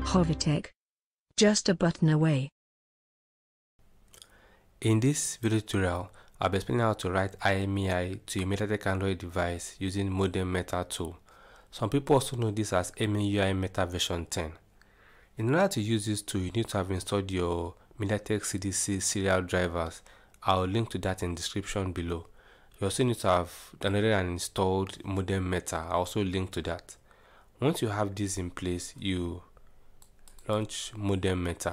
Mediatek. Just a button away. In this video tutorial, I'll be explaining how to write IMEI to a Mediatek Android device using Modem Meta tool. Some people also know this as Maui Meta version 10. In order to use this tool, you need to have installed your Mediatek CDC serial drivers. I'll link to that in the description below. You also need to have downloaded and installed Modem Meta. I'll also link to that. Once you have this in place, you launch Modem Meta.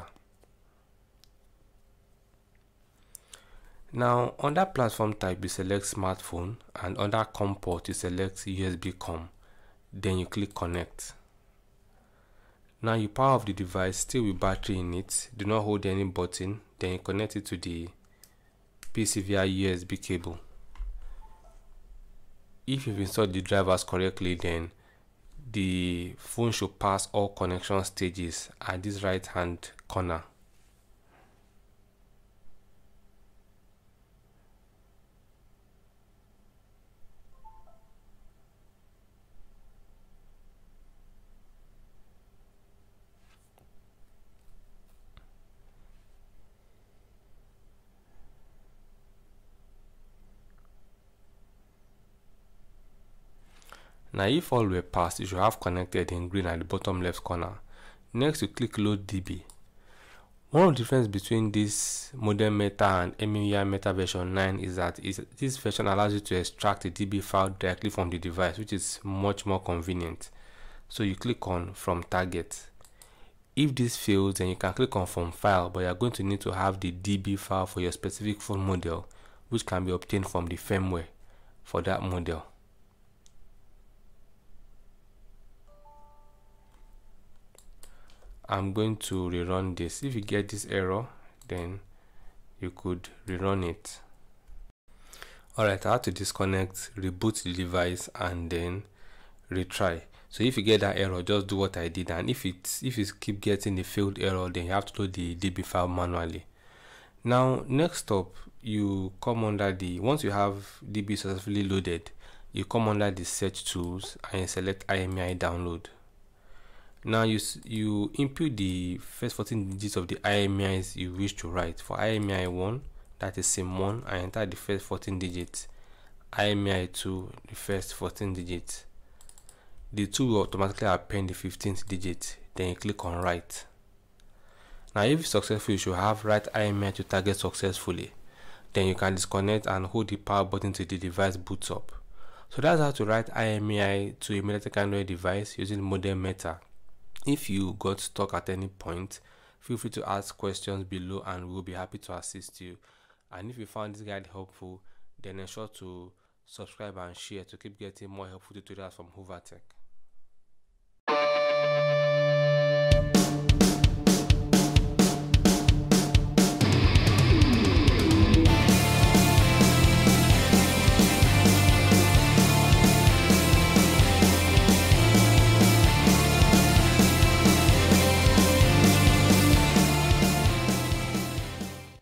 Now, under platform type, you select smartphone, and under COM port, you select USB COM. Then you click connect. Now you power off the device, still with battery in it. Do not hold any button. Then you connect it to the PC via USB cable. If you've installed the drivers correctly, then the phone should pass all connection stages at this right hand corner. Now if all were passed, you should have connected in green at the bottom left corner. Next, you click load DB. One of the difference between this Modem Meta and IMEI Meta version 9 is that this version allows you to extract the DB file directly from the device, which is much more convenient. So you click on from target. If this fails, then you can click on from file, but you are going to need to have the DB file for your specific phone model, which can be obtained from the firmware for that model. I'm going to rerun this. If you get this error, then you could rerun it. Alright, I have to disconnect, reboot the device, and then retry. So if you get that error, just do what I did, and if you keep getting the failed error, then you have to load the DB file manually. Now next up, you come under the, once you have DB successfully loaded, you come under the search tools and you select IMEI download. Now you input the first 14 digits of the IMEIs you wish to write. For IMEI 1, that is SIM1, I enter the first 14 digits. IMEI 2, the first 14 digits. The 2 will automatically append the 15th digit. Then you click on write. Now if successful, you should have write IMEI to target successfully. Then you can disconnect and hold the power button till the device boots up. So that's how to write IMEI to a Mediatek Android device using Modem Meta. If you got stuck at any point, feel free to ask questions below and we'll be happy to assist you. And if you found this guide helpful, then ensure to subscribe and share to keep getting more helpful tutorials from Tech.